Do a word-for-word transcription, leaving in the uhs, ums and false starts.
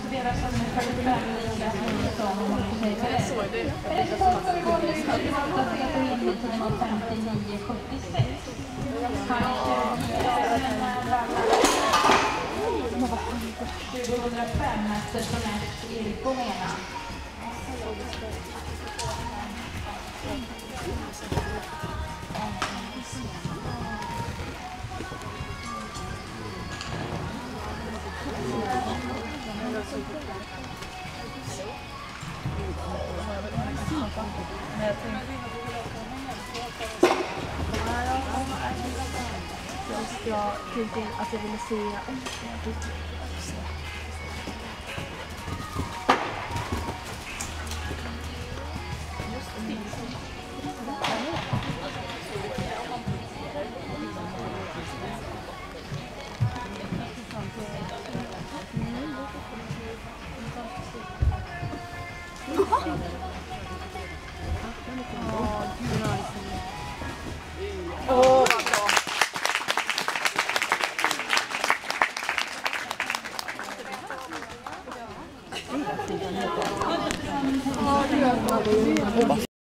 deras som färdigställd som säger. Resultat föregår nu tjugoåtta Peter Hindelsen och femtionio sjuttiosex. tjugohundrafem efter Sonett Erik Bomena. Jag tänkte att jag ville se åh, vad bra.